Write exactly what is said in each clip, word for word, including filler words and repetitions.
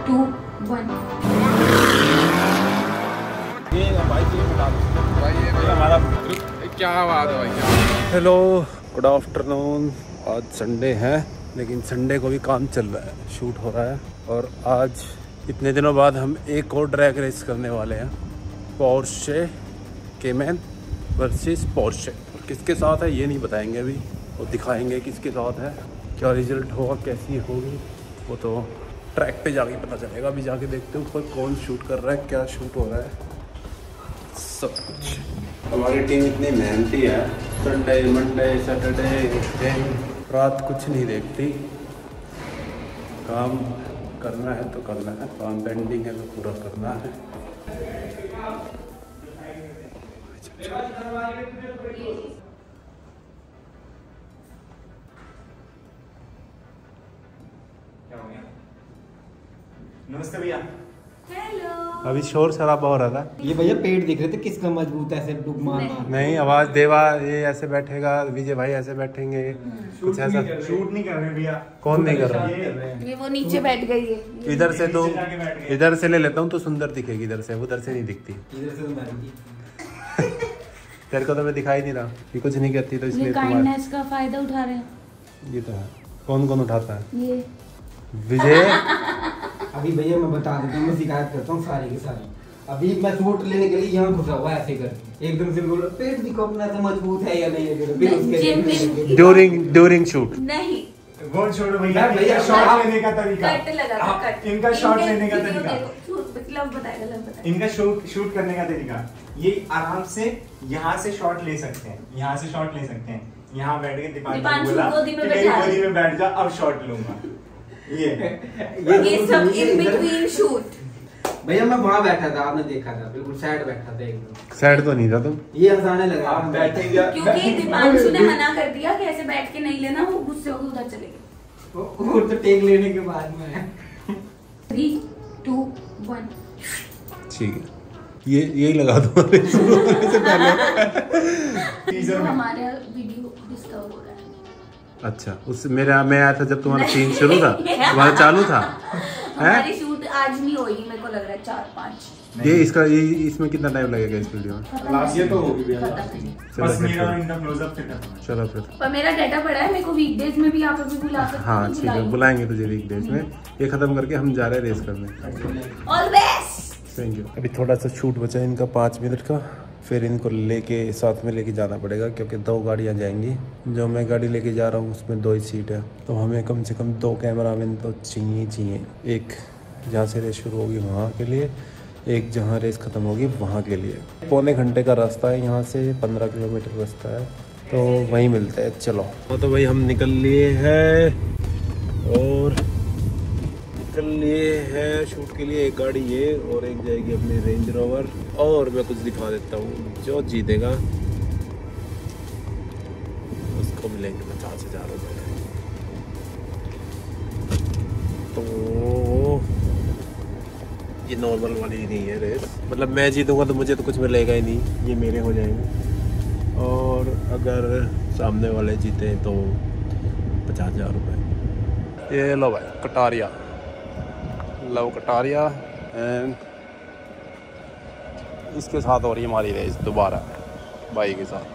To one. ये भाई ये बता दो भाई, ये हमारा क्या बात है भाई। Hello, good afternoon. आज संडे है, लेकिन संडे को भी काम चल रहा है, शूट हो रहा है। और आज इतने दिनों बाद हम एक और ड्रैग रेस करने वाले हैं, पोर्शे केमैन वर्सेस पोर्शे। किसके साथ है ये नहीं बताएंगे अभी, और दिखाएंगे किसके साथ है, क्या रिजल्ट होगा, कैसी होगी, वो तो ट्रैक पे जाके पता चलेगा। अभी जाके देखते हैं ऊपर कौन शूट कर रहा है, क्या शूट हो रहा है, सब कुछ। हमारी टीम इतनी मेहनती है, संडे मंडे सैटरडे रात कुछ नहीं देखती। काम करना है तो करना है, काम पेंडिंग है तो पूरा करना है। नमस्ते भैया। हेलो। अभी शोर शराबा हो रहा था। ये भैया पेड़ दिख रहे थे, किसका मजबूत है, ऐसे डूब मारना। नहीं, आवाज देवा ये ऐसे बैठेगा, विजय भाई ऐसे बैठेंगे, कुछ ऐसा। शूट नहीं कर रहे भैया। कौन नहीं कर रहा? ये वो नीचे बैठ गई है। इधर से तो इधर से ले लेता हूँ तो सुंदर दिखेगी, इधर से उधर से नहीं दिखती। इधर से तो तेरे को तो मैं दिखाई नहीं रहा कि कुछ नहीं कहती, तो इसलिए काइंडनेस का फायदा उठा रहे हैं। ये तो है। कौन कौन उठाता है? ये विजय। अभी भैया मैं बता देता हूँ, मैं शिकायत करता हूँ सारी की सारी। अभी मैं शूट लेने के लिए यहाँ घुसा हुआ ऐसे कर, एकदम से बोलो पेट दिखो अपना तो मजबूत है या नहीं है। ड्यूरिंग ड्यूरिंग शूट नहीं, वो छोड़ो भैया, भैया शॉट लेने का तरीका, कट लगा कट। इनका शॉट लेने का तरीका, लब बताएगा लब बताएगा इनका शूट शूट करने का तरीका, ये आराम से यहाँ से शॉट ले सकते हैं, यहाँ से शॉट ले सकते हैं, यहाँ बैठ के दीपांशु बोला गोदी में मेरी गोदी में बैठ जा, अब शॉट लूंगा। ये ये सब इन बिटवीन शूट। भैया मैं वहाँ बैठा था, आपने देखा था, बिल्कुल साइड बैठा था एकदम। सैड तो नहीं था तुम? ये हंसाने लगा, आप बैठे गया क्योंकि दीपांशु ने मना कर दिया कि ऐसे बैठ के नहीं लेना, वो गुस्से होकर उधर चले गए। वो तो टेक लेने के बाद में। Three two one. ठीक है, ये यही लगा दो से पहले। तो हमारा वीडियो डिस्कवर हो रहा है। अच्छा, उस मेरा मैं आया था जब तुम्हारा सीन शुरू था, तुम्हारा चालू था। हमारी शूट आज नहीं होगी, मेरे को लग रहा है चार पाँच। ये इसका ये इसमें कितना टाइम लगेगा इस वीडियो में? लास्ट ईयर तो होगी भैया। बस मेरा इनका क्लोजअप फिर चलो फिर। पर मेरा डाटा पड़ा है, मेरे को वीकडेज में भी आप अभी बुला सकते हैं। हाँ ठीक है, बुलाएंगे तुझे वीकडेज में। ये खत्म करके हम जा रहे हैं रेस करने। All best. Thank you. अभी थोड़ा सा शूट बचा है इनका पाँच मिनट का, फिर इनको लेके साथ में लेके जाना पड़ेगा, क्योंकि दो गाड़ियाँ जाएंगी। जो मैं गाड़ी लेके जा रहा हूँ उसमें दो ही सीट है, तो हमें कम से कम दो कैमरामैन तो चाहिए चाहिए। एक जहाँ से रेस शुरू होगी वहाँ के लिए, एक जहाँ रेस ख़त्म होगी वहाँ के लिए। पौने घंटे का रास्ता है यहाँ से, पंद्रह किलोमीटर रास्ता है, तो वहीं मिलते हैं। चलो वो तो भाई हम निकल लिए हैं और निकल लिए हैं शूट के लिए। एक गाड़ी ये और एक जाएगी अपनी रेंज रोवर। और मैं कुछ दिखा देता हूँ, जो जीतेगा उसको मिलेंगे पचास हजार रुपये। तो ये नॉर्मल वाली नहीं है रेस, मतलब मैं जीतूंगा तो मुझे तो कुछ मिलेगा ही नहीं, ये मेरे हो जाएंगे। और अगर सामने वाले जीते तो पचास हजार रुपये। ये लो भाई कटारिया, लव कटारिया। एंड इसके साथ हो रही है हमारी रेस दोबारा भाई के साथ,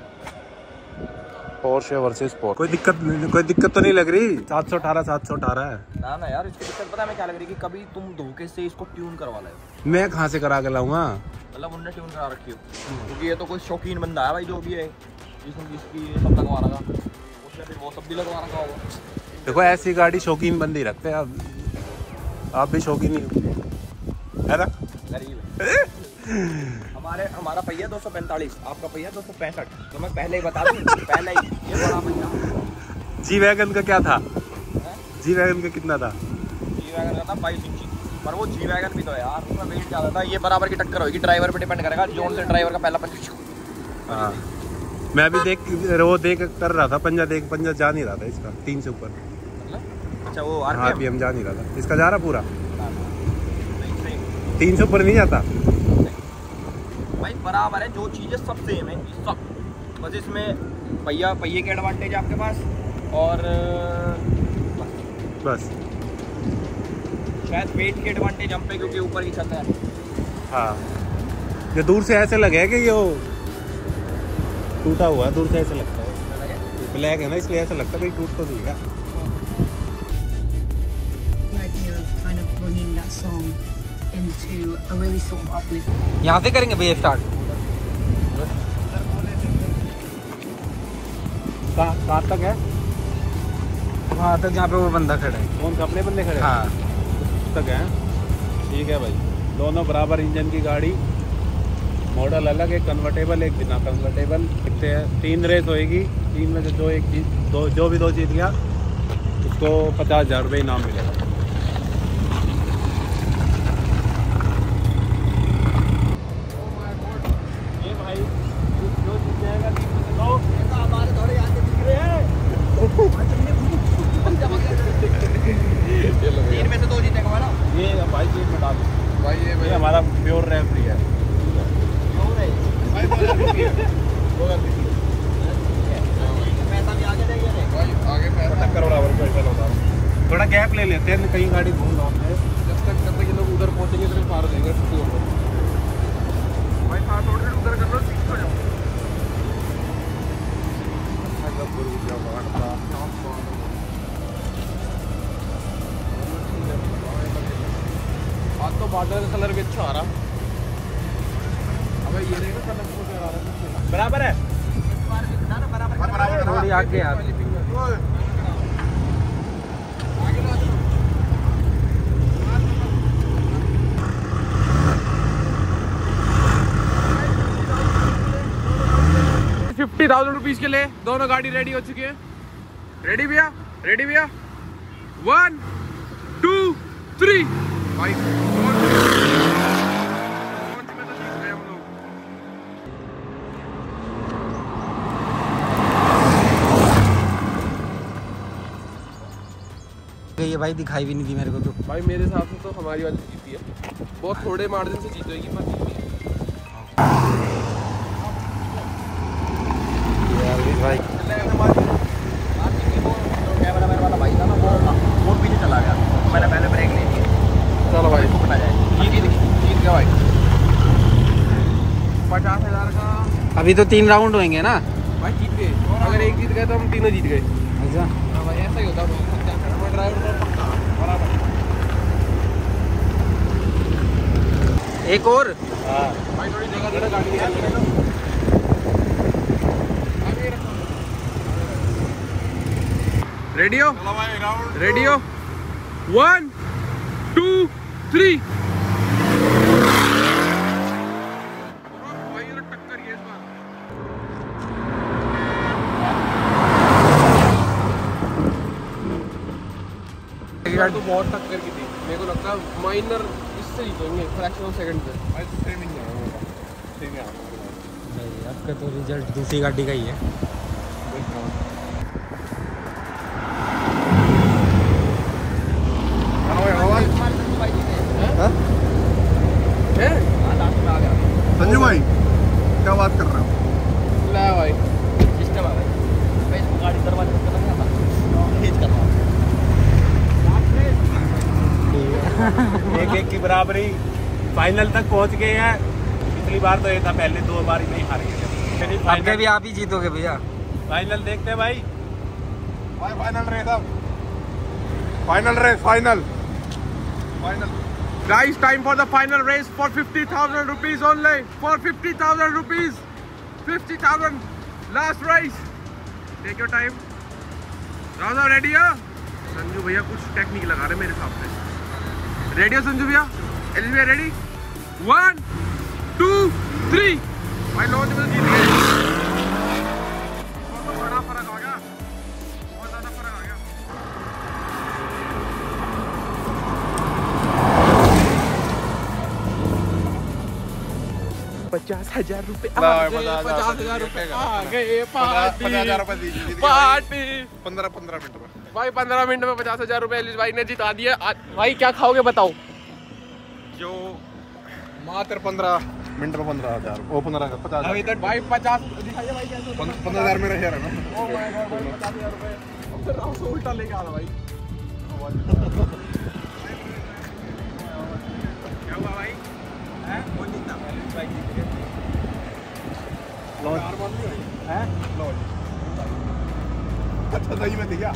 पोर्शे वर्सेस पोर्शे। कोई दिक्कत कोई दिक्कत तो नहीं लग रही? सात सौ अठारह सात सौ अठारह है ना ना यार, इसकी दिक्कत पता है मैं क्या लग रही है कि कभी तुम धोखे से इसको ट्यून करवा लाए। मैं कहाँ से करा के लाऊंगा? मतलब उन्होंने ट्यून करा रखी हो, क्योंकि ये तो कोई शौकीन बंदा है भाई, जो भी है जिसने जिसकी ये सब लगवा रखा, उसने फिर वो सब भी लगवा रखा होगा। देखो ऐसी गाड़ी शौकीन बंदी रखते हैं, आप आप भी शौकीन ही हो, है ना? गरीब है। हमारे हमारा पहिया दो सौ पैंतालीस, आपका पहिया दो सौ पैंसठ। तो मैं पहले ही बता दूं, पहले ही ये बड़ा पहिया। जी वैगन का क्या था? जी वैगन का कितना था? जी वैगन का था बाईस इंची, पर वो जी वैगन भी तो है यार, उसमें वेट ज़्यादा था। ये बराबर की टक्कर होगी, ड्राइवर पे डिपेंड करेगा, जोन से ड्राइवर का पहला पंजा। हाँ मैं भी देख वो देख कर रहा था, पंजा देख पंजा जा नहीं रहा था इसका, तीन से ऊपर। अच्छा वो आरपीएम जा नहीं रहा था इसका, जा रहा पूरा तीन से ऊपर नहीं जाता भाई, बराबर है, जो चीज़ें सब सेम है सब, बस इसमें पहिया पहिए के एडवांटेज आपके पास और बस शायद वेट की एडवांटेज हम पे क्योंकि ऊपर की छत है। हाँ, ये दूर से ऐसे लगे कि ये टूटा हुआ है, दूर से ऐसे लगता है, ब्लैक है ना इसलिए ऐसा लगता है कि टूट तो देगा। यहाँ से करेंगे भैया स्टार्ट। कहाँ तक है? वहाँ तक जहाँ पे वो बंदा खड़ा है। कौन सा? अपने बंदे खड़े? हाँ तक है। ठीक है भाई, दोनों बराबर इंजन की गाड़ी, मॉडल अलग, एक कन्वर्टेबल एक बिना कन्वर्टेबल। देखते हैं, तीन रेस होएगी, तीन में से जो एक जीत दो जो भी दो जीत गया उसको पचास हज़ार रुपये इनाम मिलेगा। ये भाई जो जीत जाएगा तीन में से दो, हमारे थोड़े यहाँ से दिख रहे हैं। तीन में से दो जीतेगा हमारा। ये भाई जेब में डाल भाई, ये भाई हमारा प्योर रेफरी है। पैसा भी आगे देंगे भाई, आगे पैसा टक्कर बराबर पैसा होता है। थोड़ा गैप ले लेते हैं, कहीं गाड़ी घूम रहा है। जब तक जब तक ये लोग उधर पहुंचेंगे तो पार हो जाएंगे भाई। हाँ, थोड़ी देर उधर कर लो, सीट हो जाओ। आज तो बॉर्डर का कलर भी अच्छा आ रहा। अबे ये देखो कलर बहुत आ रहा है। बराबर है, बराबर थोड़ी आगे यार। फिफ्टी थाउजेंड रुपीज के लिए दोनों गाड़ी रेडी हो चुकी है। रेडी भैया? रेडी भैया? वन टू थ्री भाई। ये भाई दिखाई भी नहीं दी मेरे को तो। भाई मेरे हिसाब से तो हमारी वाली जीती है, बहुत थोड़े मार्जिन से जीतेगी पर जीती है भाई। कैमरा मैन वाला भाई था ना, वो वो पीछे चला गया, मैंने पहले ब्रेक ले ली। चलो भाई, पकड़ा जाए। जीत जीत गया भाई पचास हजार का। अभी तो तीन राउंड होंगे ना भाई, जीत गए। अगर एक जीत गए तो हम तीनों जीत गए। अच्छा हाँ भाई, ऐसा ही होता है। ड्राइवर बराबर। एक और। हाँ भाई, थोड़ी जगह देना गाड़ी निकाल। रेडी हो? रेडी हो? One two three. टक्कर ये इस बार। यार तो बहुत टक्कर की थी, मेरे को लगता है माइनर इससे जीतेंगे, फ्रैक्शन ऑफ सेकंड पे। भाई दूसरे में नहीं आऊंगा, ठीक है नहीं, आपका तो रिजल्ट दूसरी गाड़ी का ही है। संजू भाई क्या बात कर रहे हो? ला भाई सिस्टम आ गई भाई, गाड़ी दरवाजे पे लगा था, खींच कर एक एक की बराबरी, फाइनल तक पहुंच गए हैं। पिछली बार तो ये था, पहले दो बार ही नहीं हार गए। अब भी आप ही जीतोगे भैया। फाइनल देखते हैं भाई। भाई फाइनल रेस, अब final race, final final guys, time for the final race for fifty thousand rupees only, for fifty thousand rupees, fifty thousand last race. Take your time. Raja ready है? संजू भैया कुछ टेक्निक लगा रहे मेरे हिसाब से। रेडी हो संजू भैया? एलिस भैया रेडी? One two three. भाई लॉन्च में जीत गए। बहुत बड़ा फर्क आ गया, बहुत ज्यादा फर्क आ गया। पचास हजार रुपए पचास हजार रुपए आ गए। पार्टी पार्टी पंद्रह पंद्रह मिनट में भाई, पंद्रह मिनट में पचास हजार रुपए एलिस भाई ने जिता दिया। भाई क्या खाओगे बताओ? जो मात्र पंद्रह मिनट में पंद्रह हजार वो पंद्रह पचास अभी तक भाई पचास दिखाइए भाई कैसे पंद्रह हजार मेरा शेयर है ना। ओ माय गॉड भाई पचास हजार रुपए अब तो राव से उल्टा लेके आ रहा भाई। हैं? अच्छा सही में दिया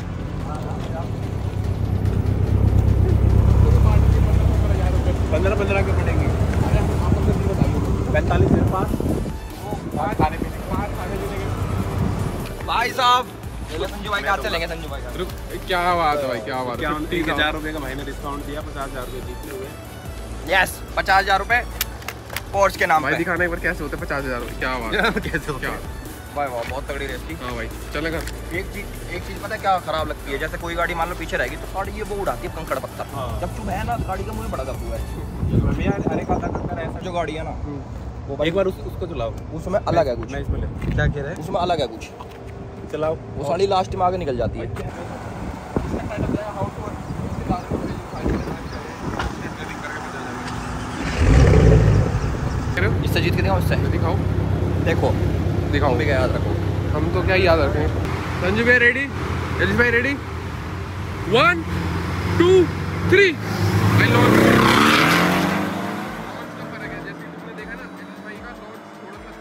पंद्रह पंद्रह के पड़ेंगे। पैंतालीस में पाँच खाने पीने पाँच खाने पीने के। भाई साहब संजू भाई कहाँ चलेंगे? संजू भाई रुक, क्या बात है भाई, क्या बात है। तीन हजार रुपये का महीने डिस्काउंट दिया, पचास हजार रुपये जीतने हुए। यस पचास हजार रुपए पोर्च के नाम भाई पे। दिखाना एक बार कैसे होते पचास हजार रुपये, क्या बात है। कैसे होते क्या भाई वाह बहुत तगड़ी रेस थी। हाँ भाई चलेगा। एक चीज एक चीज पता है क्या खराब लगती है? जैसे कोई गाड़ी मान लो पीछे रहेगी तो गाड़ी ये वो उड़ाती है कंकड़ पत्थर। हाँ। जब चुभ है ना गाड़ी का मुझे बड़ा गब्बू है। भैया अरे का ऐसा जो गाड़ी है ना वो एक बार उस, उसको चलाओ। उसमें अलग है कुछ। मैं इसमें ले क्या कह रहे हैं? उसमें अलग है कुछ। चलाओ वो साड़ी लास्ट में आगे निकल जाती है। इससे जीत के दिखाओ इससे दिखाओ देखो दिखाओ तुम भी क्या याद रखो। हम तो क्या याद रखें। संजू भाई रेडी, यश भाई रेडी, वन टू थ्री। भाई लॉन्च का फर्क है, जैसे तुमने देखा ना यश भाई का लॉन्च थोड़ा सा।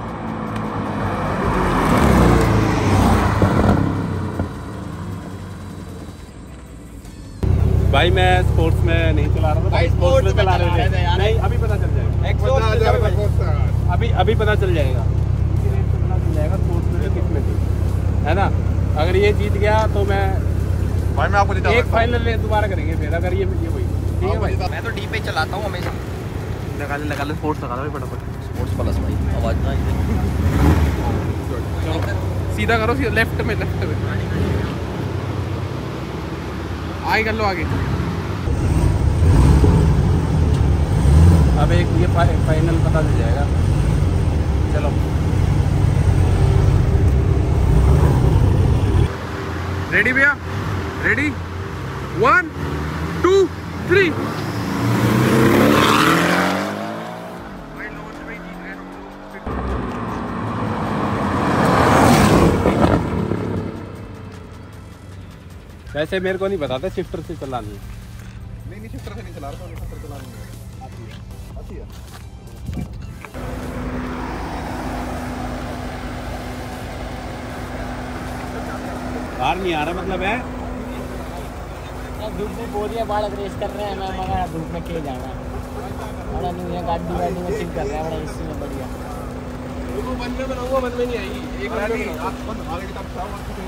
भाई मैं स्पोर्ट्स में नहीं चला रहा था भाई स्पोर्ट्स में स्पोर्ट्स चला में रहे थे यार। नहीं अभी पता चल जाएगा अभी अभी पता चल जाएगा इसी रेट पे पता चल जाएगा स्पोर्ट्स में कितने थे है ना। अगर ये जीत गया तो मैं भाई मैं आपको एक फाइनल ले दोबारा करेंगे फिर अगर ये ये हुई ठीक है भाई। मैं तो डी पे चलाता हूँ हमेशा। लगा ले लगा ले स्पोर्ट्स लगा लो फटाफट। स्पोर्ट्स प्लस भाई आवाज ना सीधा करो, सीधा लेफ्ट में, लेफ्ट में आगे कर लो आगे। अब एक ये फाइनल पता चल जाएगा। चलो रेडी भैया, रेडी, वन टू थ्री। वैसे मेरे को नहीं बताते शिफ्टर से चलानी है। नहीं नहीं शिफ्टर से नहीं चला रहा, शिफ्टर चलानी है। आती है, आती है। बाहर नहीं आ रहा मतलब है धूप में बोल रही है बाढ़ रेस कर रहे हैं मैं मगर धूप में के जाना बड़ा नहीं है गाड़ी वाड़ी में चिल कर रहा है बड़ा इसी में बढ़िया। वो बंद में बनाऊंगा, बंद में नहीं आएगी। एक रात आप बंद आगे की तरफ